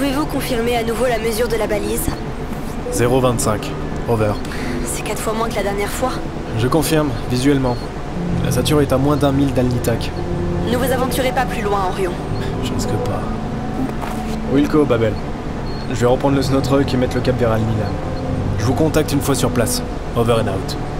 Pouvez-vous confirmer à nouveau la mesure de la balise? 0,25. Over. C'est 4 fois moins que la dernière fois. Je confirme, visuellement. La Sature est à moins d'1 mille d'Alnitak. Ne vous aventurez pas plus loin, Orion. Je risque pas. Wilco, Babel. Je vais reprendre le Snowtruck et mettre le cap vers Al-Nilan. Je vous contacte une fois sur place. Over and out.